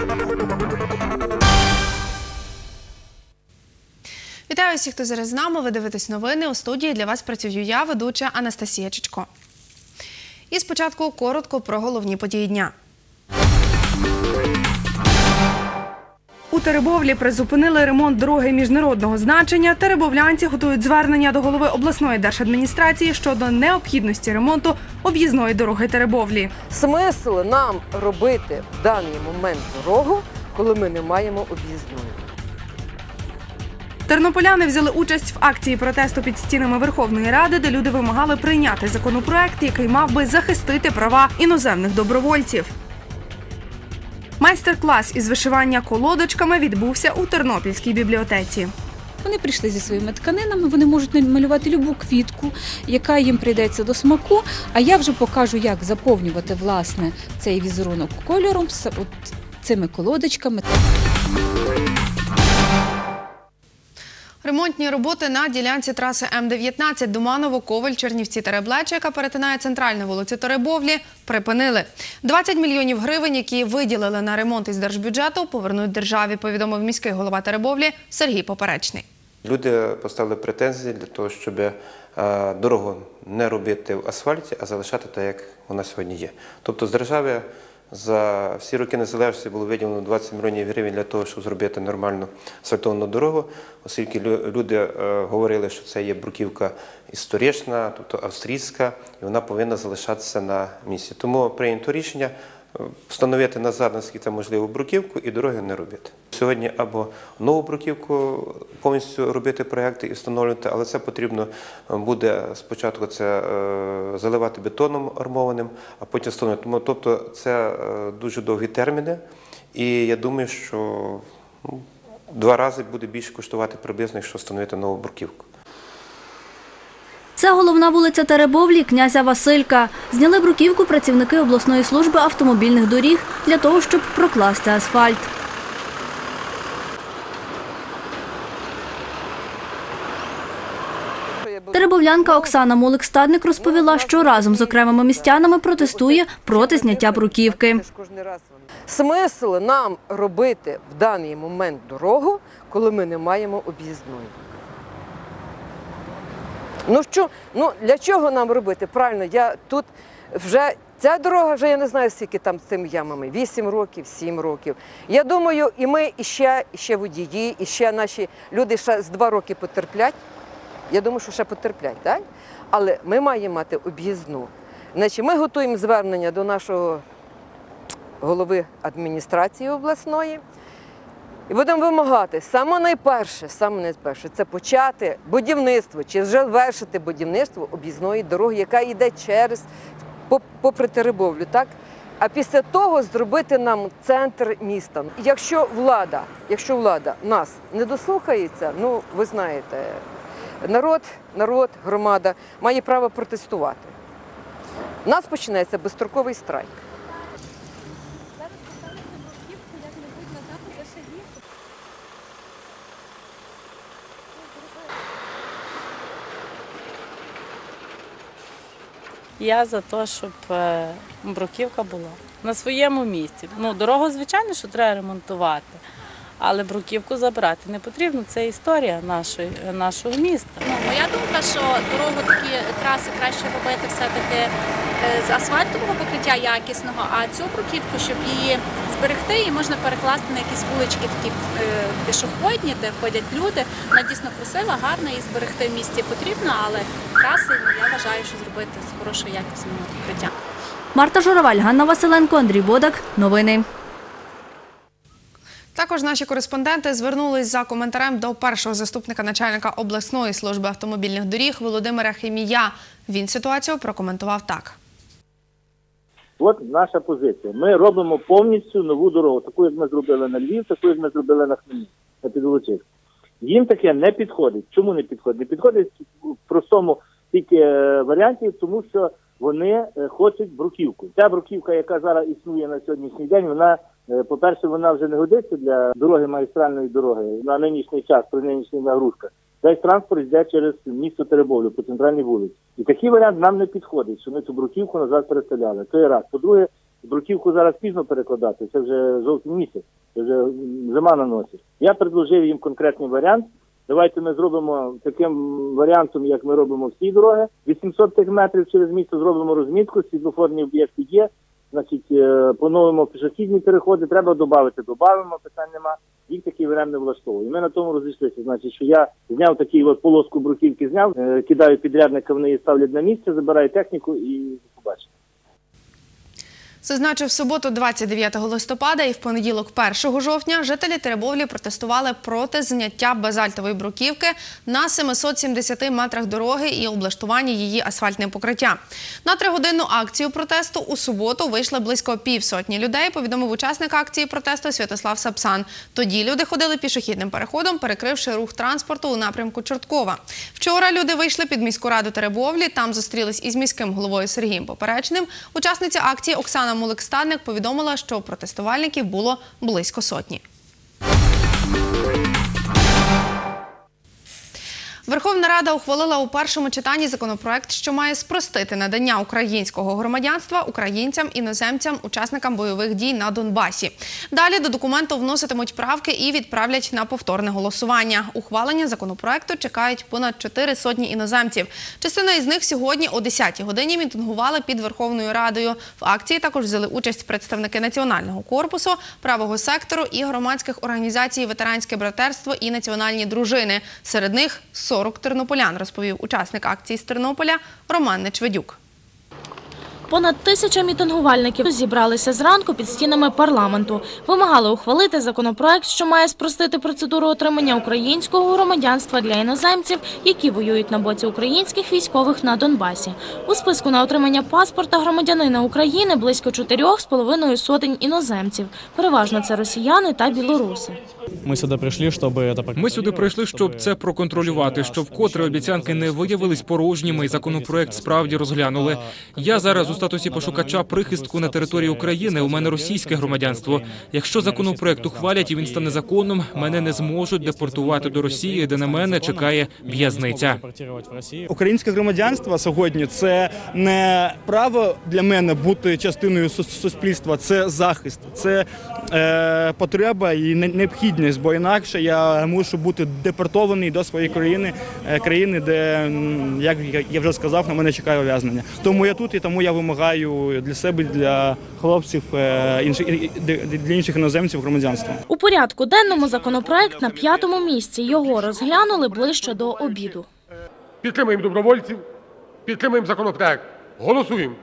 Вітаю всіх, хто зараз з нами. Ви дивитесь новини. У студії для вас працюю я, ведуча Анастасія Чичко. І спочатку коротко про головні події дня. У Теребовлі призупинили ремонт дороги міжнародного значення. Теребовлянці готують звернення до голови обласної держадміністрації щодо необхідності ремонту об'їзної дороги Теребовлі. Смисл нам робити в даний момент дорогу, коли ми не маємо об'їзної? Тернополяни взяли участь в акції протесту під стінами Верховної Ради, де люди вимагали прийняти законопроект, який мав би захистити права іноземних добровольців. Майстер-клас із вишивання колодочками відбувся у Тернопільській бібліотеці. Вони прийшли зі своїми тканинами, вони можуть намалювати любу квітку, яка їм прийдеться до смаку, а я вже покажу, як заповнювати, власне, цей візерунок кольором з цими колодочками. Ремонтні роботи на ділянці траси М-19 Думаново-Ковель-Чернівці-Тереблеча, яка перетинає центральну вулицю Теребовлі, припинили. 20 мільйонів гривень, які виділили на ремонт із держбюджету, повернуть державі, повідомив міський голова Теребовлі Сергій Поперечний. Люди поставили претензії для того, щоб дорогу не робити в асфальті, а залишати так, як вона сьогодні є. Тобто з держави за всі роки незалежності було виділено 20 мільйонів гривень для того, щоб зробити нормальну асфальтовану дорогу, оскільки люди говорили, що це є бруківка історична, тобто австрійська, і вона повинна залишатися на місці. Тому прийнято рішення встановити назад, наскільки це можливо, бруківку і дороги не робити. Сьогодні або нову бруківку повністю робити проєкти і встановлювати, але це потрібно буде спочатку заливати бетоном армованим, а потім встановлювати. Тобто це дуже довгі терміни, і я думаю, що 2 рази буде більше коштувати приблизно, якщо встановити нову бруківку. Це головна вулиця Теребовлі князя Василька. Зняли бруківку працівники обласної служби автомобільних доріг для того, щоб прокласти асфальт. Теребовлянка Оксана Молик-Стадник розповіла, що разом з окремими містянами протестує проти зняття бруківки. Смисл нам робити в даний момент дорогу, коли ми не маємо об'їзної? Для чого нам робити? Правильно, ця дорога вже, я не знаю, скільки там з цими ямами, 8 років, 7 років. Я думаю, і ми, і ще водії, і ще наші люди ще з 2 роки потерплять. Я думаю, що ще потерплять, так? Але ми маємо мати об'їзну. Значить, ми готуємо звернення до нашого голови адміністрації обласної. І будемо вимагати, саме найперше, це почати будівництво, чи вже завершити будівництво об'їзної дороги, яка йде попри Теребовлю, так? А після того зробити нам центр міста. Якщо влада нас не дослухається, ви знаєте, народ, громада має право протестувати. У нас починається безстроковий страйк. Я за те, щоб бруківка була на своєму місці. Дорогу, звичайно, що треба ремонтувати, але бруківку забрати не потрібно. Це історія нашого міста. Моя думка, що дорогу, такі траси краще робити все-таки з асфальтового покриття якісного, а цю бруківку, щоб її зберегти, її можна перекласти на якісь вулички такі пішохідні, де ходять люди. Вона дійсно красива, гарна, і зберегти в місті потрібно, але траси, я вважаю, що зробити з хорошою якісним покриттям. Марта Журавель, Ганна Василенко, Андрій Бодак. Новини. Також наші кореспонденти звернулись за коментарем до першого заступника начальника обласної служби автомобільних доріг Володимира Хімія. Він ситуацію прокоментував так. От наша позиція. Ми робимо повністю нову дорогу, таку, як ми зробили на Львів, таку, як ми зробили на Хмельницький, на Підволочиськ. Їм таке не підходить. Чому не підходить? Не підходить в простому тільки варіанті, тому що вони хочуть бруківку. Ця бруківка, яка зараз існує на сьогоднішній день, вона, по-перше, вона вже не годиться для дороги, магістральної дороги на нинішній час, при нинішніх нагрузках. Весь транспорт йде через місто Теребовлю по центральній вулиці. І такий варіант нам не підходить, що ми цю бруківку назад переставляли. Це раз. По-друге, Бруківку зараз пізно перекладати, це вже жовтий місяць, це вже зима на носі. Я предложив їм конкретний варіант. Давайте ми зробимо таким варіантом, як ми робимо всі дороги. 800 метрів через місто зробимо розмітку, світлофорні об'єкти є. Значить, поновимо пішохідні переходи, треба додати, додамо, питань нема. Їх такий варіант не влаштовує. І ми на тому розійшлися. Значить, що я зняв такий от полоску бруківки, зняв, кидаю підрядника, вони її ставлять на місце, забираю техніку і побачимо. Зазначив, в суботу 29 листопада і в понеділок 1 жовтня жителі Теребовлі протестували проти зняття базальтової бруківки на 770 метрах дороги і облаштування її асфальтним покриттям. На 3-годинну акцію протесту у суботу вийшли близько півсотні людей, повідомив учасник акції протесту Святослав Сапсан. Тоді люди ходили пішохідним переходом, перекривши рух транспорту у напрямку Чорткова. Вчора люди вийшли під міську раду Теребовлі, там зустрілись із міським головою Сергієм Поперечним. Учасниця акції Оксана Мулик-Стадник повідомила, що протестувальників було близько сотні. Верховна Рада ухвалила у першому читанні законопроект, що має спростити надання українського громадянства українцям, іноземцям, учасникам бойових дій на Донбасі. Далі до документу вноситимуть правки і відправлять на повторне голосування. Ухвалення законопроекту чекають понад 400 іноземців. Частина із них сьогодні о 10-й годині мітингували під Верховною Радою. В акції також взяли участь представники Національного корпусу, правого сектору і громадських організацій «Ветеранське братерство» і «Національні дружини». Серед них 40 тернополян, розповів учасник акції з Тернополя Роман Нечведюк. Понад 1000 мітингувальників зібралися зранку під стінами парламенту. Вимагали ухвалити законопроект, що має спростити процедуру отримання українського громадянства для іноземців, які воюють на боці українських військових на Донбасі. У списку на отримання паспорта громадянина України близько 4,5 сотень іноземців. Переважно це росіяни та білоруси. Ми сюди прийшли, щоб це проконтролювати, щоб вкотре обіцянки не виявились порожніми і законопроект справді розглянули. Я зараз у статусі пошукача прихистку на території України, у мене російське громадянство. Якщо законопроект ухвалять і він стане законом, мене не зможуть депортувати до Росії, де на мене чекає в'язниця. Українське громадянство сьогодні – це не право для мене бути частиною суспільства, це захист, це потреба і необхідність, бо інакше я мушу бути депортований до своєї країни, де, як я вже сказав, на мене чекає ув'язнення. Тому я тут і тому я вимагаю для себе, для хлопців, для інших іноземців громадянства. У порядку денному законопроект на 5-му місці. Його розглянули ближче до обіду. Підтримуємо добровольців, підтримуємо законопроект. Голосуємо.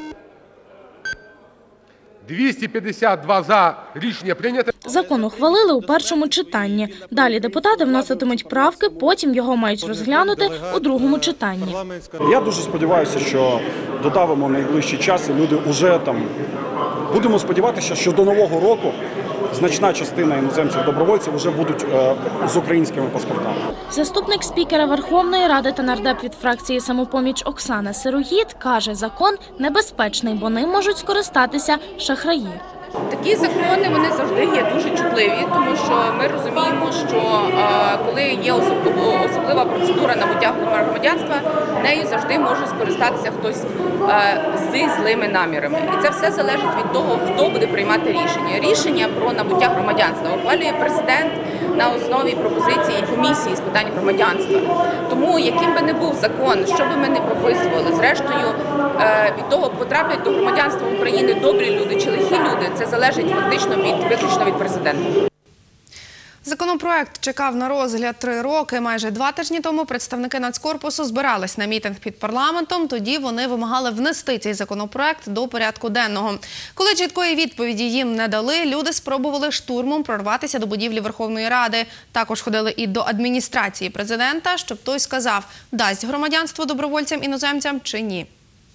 252 за, рішення прийнято. Закон ухвалили у першому читанні. Далі депутати вноситимуть правки, потім його мають розглянути у другому читанні. Я дуже сподіваюся, що додавимо найближчий час і люди вже там, будемо сподіватися, що до Нового року значна частина іноземців-добровольців вже будуть з українськими паспортами. Заступник спікера Верховної Ради та нардеп від фракції «Самопоміч» Оксана Сироїд каже, закон небезпечний, бо ним можуть скористатися шахраї. Такі закони, вони завжди є дуже чутливі, тому що ми розуміємо, що коли є особлива процедура набуття громадянства, нею завжди може скористатися хтось зі злими намірами. І це все залежить від того, хто буде приймати рішення. Рішення про набуття громадянства ухвалює президент на основі пропозиції комісії з питань громадянства. Тому, яким би не був закон, що би ми не прописували, зрештою, від того, потраплять до громадянства України добрі люди чи лихі люди, це залежить фактично виключно від президента. Законопроект чекав на розгляд 3 роки. Майже 2 тижні тому представники Нацкорпусу збирались на мітинг під парламентом. Тоді вони вимагали внести цей законопроект до порядку денного. Коли чіткої відповіді їм не дали, люди спробували штурмом прорватися до будівлі Верховної Ради. Також ходили і до адміністрації президента, щоб той сказав, дасть громадянство добровольцям-іноземцям чи ні.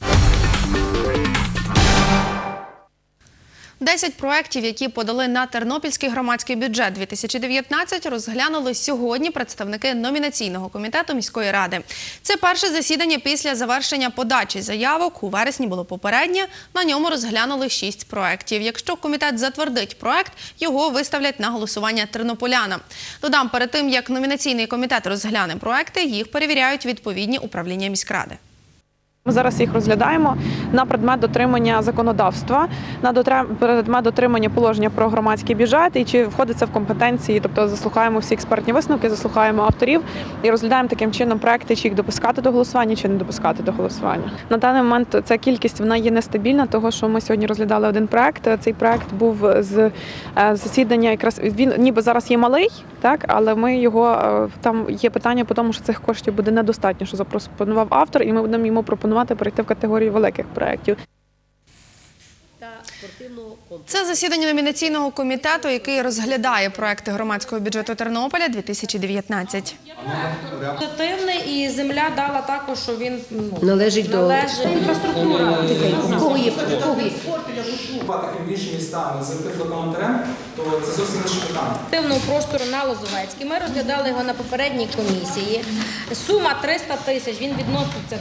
10 проєктів, які подали на Тернопільський громадський бюджет 2019, розглянули сьогодні представники номінаційного комітету міської ради. Це перше засідання після завершення подачі заявок. У вересні було попереднє, на ньому розглянули 6 проєктів. Якщо комітет затвердить проєкт, його виставлять на голосування тернополянам. Додам, перед тим, як номінаційний комітет розгляне проєкти, їх перевіряють відповідні управління міськради. Ми зараз їх розглядаємо на предмет дотримання законодавства, на предмет дотримання положення про громадський бюджет і чи входить це в компетенції, тобто заслухаємо всі експертні висновки, заслухаємо авторів і розглядаємо таким чином проекти, чи їх допускати до голосування, чи не допускати до голосування. На даний момент ця кількість вона є нестабільна, того що ми сьогодні розглядали один проект. Цей проект був з засідання, якраз він ніби зараз є малий, так, але ми його там є питання по тому, що цих коштів буде недостатньо, що запропонував автор, і ми будемо йому пропонувати перейти в категорію великих проєктів. Це засідання номінаційного комітету, який розглядає проекти громадського бюджету Тернополя 2019. Позитивний, і земля дала також, що він належить до інфраструктура. Кого є? Більше містами з тифлокоментарем, то це зовсім інше питання. Активного простору на Лозовецькій. Ми розглядали його на попередній комісії. Сума 300 тисяч, він відноситься.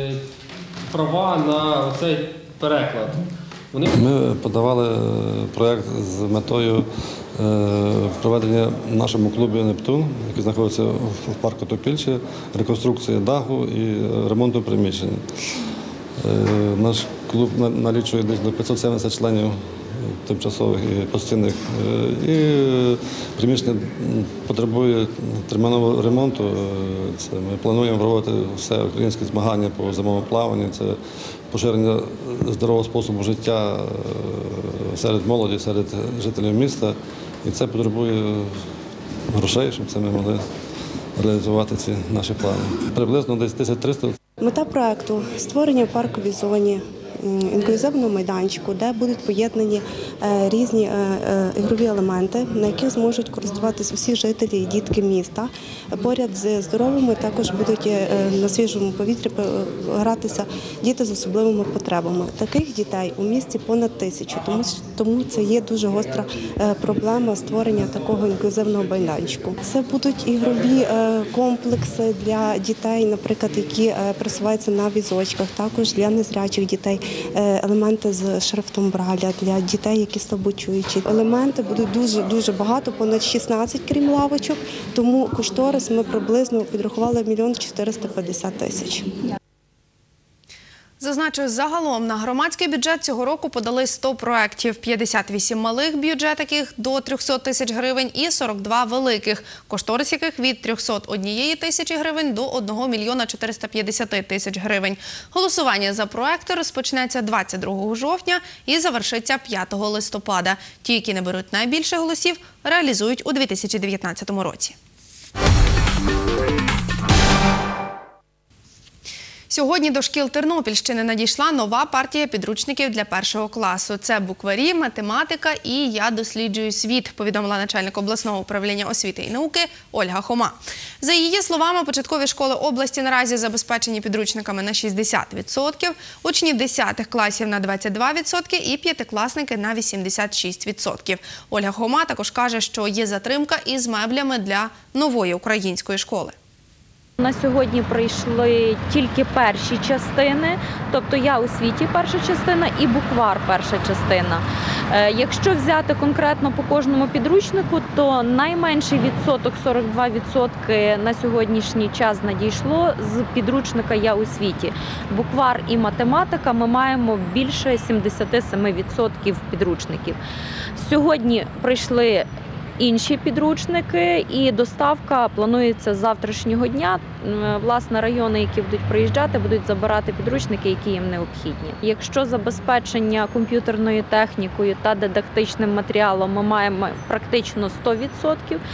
Права на цей переклад. Ми подавали проєкт з метою проведення в нашому клубі «Нептун», який знаходиться в парку Топільче, реконструкції даху і ремонту приміщення. Наш клуб налічує десь до 570 членів тимчасових і постійних. І приміщення потребує термінового ремонту. Ми плануємо проводити все українські змагання по зимовому плаванню. Це поширення здорового способу життя серед молоді, серед жителів міста. І це потребує грошей, щоб це ми могли реалізувати ці наші плани. Приблизно десь 1300. Мета проекту – створення в парковій зоні інклюзивного майданчику, де будуть поєднані різні ігрові елементи, на яких зможуть користуватися всі жителі і дітки міста. Поряд з здоровими також будуть на свіжому повітрі гратися діти з особливими потребами. Таких дітей у місті понад 1000, тому це є дуже гостра проблема створення такого інклюзивного майданчику. Це будуть ігрові комплекси для дітей, наприклад, які пересуваються на візочках, також для незрячих дітей. Елементи з шрифтом Браля для дітей, які слабочуючі. Елементи будуть дуже багато, понад 16, крім лавочок, тому кошторис ми приблизно підрахували 1 450 000. Зазначу, загалом на громадський бюджет цього року подали 100 проєктів, 58 малих бюджет, яких до 300 тисяч гривень і 42 великих, кошторис яких від 301 тисячі гривень до 1 мільйона 450 тисяч гривень. Голосування за проєкти розпочнеться 22 жовтня і завершиться 5 листопада. Ті, які наберуть найбільше голосів, реалізують у 2019 році. Сьогодні до шкіл Тернопільщини надійшла нова партія підручників для 1 класу. Це букварі, математика і «Я досліджую світ», повідомила начальник обласного управління освіти і науки Ольга Хома. За її словами, початкові школи області наразі забезпечені підручниками на 60%, учні 10 класів на 22% і п'ятикласники на 86%. Ольга Хома також каже, що є затримка із меблями для нової української школи. На сьогодні прийшли тільки перші частини, тобто «Я у світі» перша частина і «Буквар» перша частина. Якщо взяти конкретно по кожному підручнику, то найменший відсоток, 42% на сьогоднішній час надійшло з підручника «Я у світі». Буквар і математика ми маємо більше 77% підручників. Сьогодні прийшли інші підручники і доставка планується з завтрашнього дня. Власне, райони, які будуть приїжджати, будуть забирати підручники, які їм необхідні. Якщо забезпечення комп'ютерною технікою та дидактичним матеріалом ми маємо практично 100%,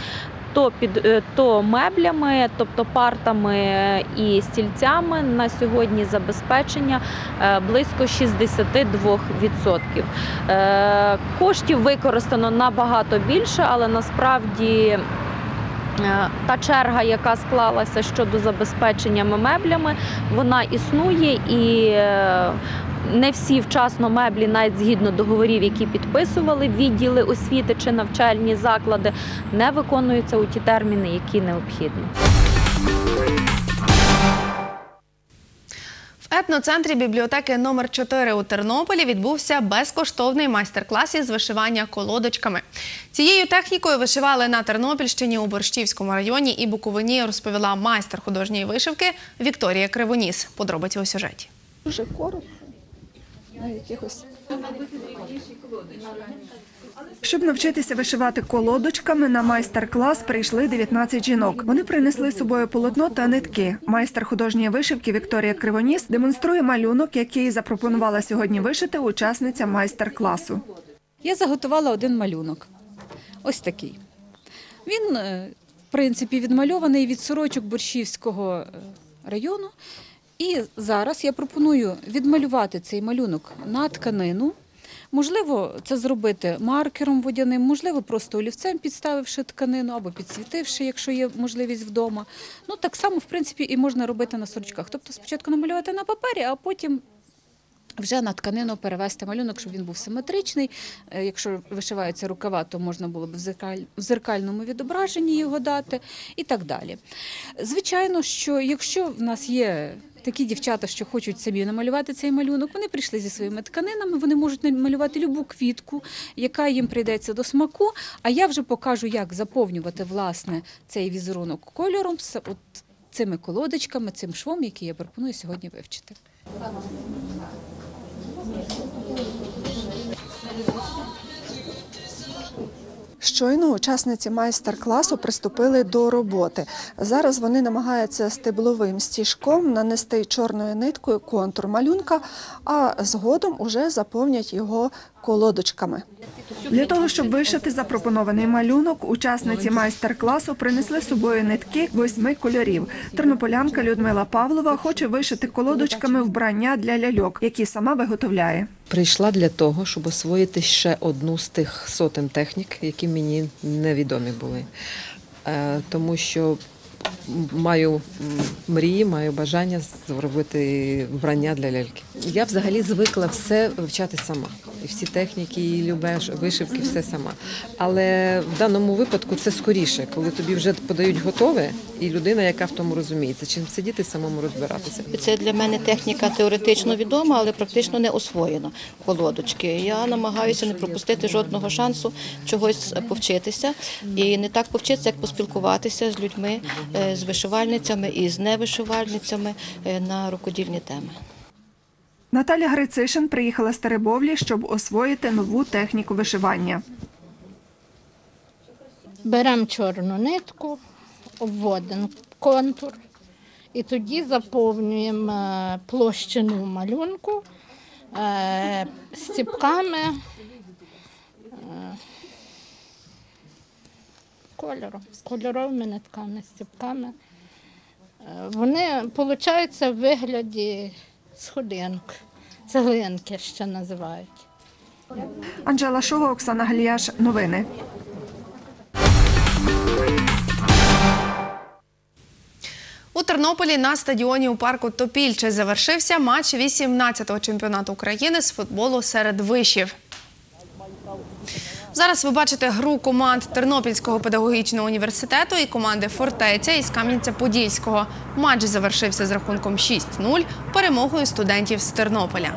то меблями, тобто партами і стільцями на сьогодні забезпечення близько 62%. Коштів використано набагато більше, але насправді та черга, яка склалася щодо забезпечення меблями, вона існує і не всі вчасно меблі, навіть згідно договорів, які підписували відділи освіти чи навчальні заклади, не виконуються у ті терміни, які необхідні. В етноцентрі бібліотеки номер 4 у Тернополі відбувся безкоштовний майстер-клас із вишивання колодочками. Цією технікою вишивали на Тернопільщині, у Борщівському районі і Буковині, розповіла майстер художньої вишивки Вікторія Кривоніс. Подробиці у сюжеті. Дуже коротко. На якихось. Щоб навчитися вишивати колодочками, на майстер-клас прийшли 19 жінок. Вони принесли з собою полотно та нитки. Майстер художньої вишивки Вікторія Кривоніс демонструє малюнок, який запропонувала сьогодні вишити учасниця майстер-класу. Я заготувала один малюнок. Ось такий. Він, в принципі, відмальований від сорочок Борщівського району. І зараз я пропоную відмалювати цей малюнок на тканину. Можливо, це зробити маркером водяним, можливо, просто олівцем підставивши тканину або підсвітивши, якщо є можливість вдома. Ну, так само, в принципі, і можна робити на сорочках. Тобто спочатку намалювати на папері, а потім вже на тканину перевести малюнок, щоб він був симетричний. Якщо вишиваються рукава, то можна було б в зеркальному відображенні його дати і так далі. Звичайно, що якщо в нас є такі дівчата, що хочуть собі намалювати цей малюнок, вони прийшли зі своїми тканинами, вони можуть намалювати любу квітку, яка їм прийдеться до смаку, а я вже покажу, як заповнювати, власне, цей візерунок кольором з от цими колодочками, цим швом, який я пропоную сьогодні вивчити. Щойно учасниці майстер-класу приступили до роботи. Зараз вони намагаються стебловим стіжком нанести чорною ниткою контур малюнка, а згодом уже заповнять його колодочками. Для того, щоб вишити запропонований малюнок, учасниці майстер-класу принесли з собою нитки 8 кольорів. Тернополянка Людмила Павлова хоче вишити колодочками вбрання для ляльок, які сама виготовляє. Прийшла для того, щоб освоїти ще одну з тих сотень технік, які мені невідомі були. Тому що маю мрії, маю бажання зробити вбрання для ляльки. Я взагалі звикла все вивчати сама. І всі техніки, і любе вишивки, все сама. Але в даному випадку це скоріше, коли тобі вже подають готове, і людина, яка в тому розуміється, чим сидіти самому розбиратися. Це для мене техніка теоретично відома, але практично не освоєна. Колодочки. Я намагаюся не пропустити жодного шансу чогось повчитися. І не так повчитися, як поспілкуватися з людьми, з вишивальницями і з невишивальницями на рукодільні теми. Наталя Грицишин приїхала з Теребовлі, щоб освоїти нову техніку вишивання. Беремо чорну нитку, обводимо контур і тоді заповнюємо площину малюнку стіпками кольоровими нитками, стіпками. Вони получаються в вигляді сходинок, цеглинки ще називають. Анжела Шова, Оксана Галіяш. Новини. У Тернополі на стадіоні у парку Топільче завершився матч 18-го чемпіонату України з футболу серед вишів. Зараз ви бачите гру команд Тернопільського педагогічного університету і команди «Фортеця» із Кам'янця-Подільського. Матч завершився з рахунком 6-0 перемогою студентів з Тернополя.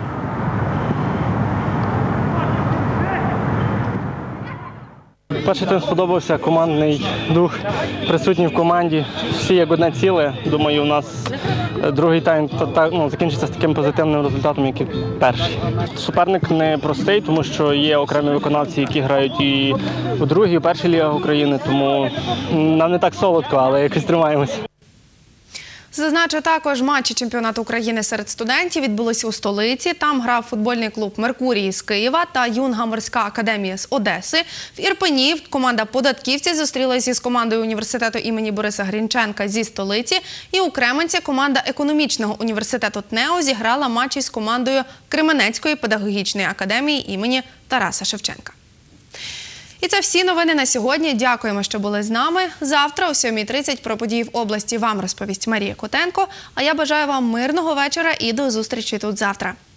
Перший тайм сподобався, командний дух присутній в команді. Всі як одне ціле. Думаю, у нас другий тайм закінчиться з таким позитивним результатом, як і перший. Суперник не простий, тому що є окремі виконавці, які грають і у другій, і у першій лігах України, тому нам не так солодко, але якось тримаємося. Зазначу також, матчі чемпіонату України серед студентів відбулися у столиці. Там грав футбольний клуб «Меркурій» з Києва та Юнга морська академія з Одеси. В Ірпені команда «Податківці» зустрілася з командою університету імені Бориса Грінченка зі столиці. І у Кременці команда економічного університету ТНЕО зіграла матчі з командою Кременецької педагогічної академії імені Тараса Шевченка. І це всі новини на сьогодні. Дякуємо, що були з нами. Завтра о 7:30 про події в області вам розповість Марія Котенко. А я бажаю вам мирного вечора і до зустрічі тут завтра.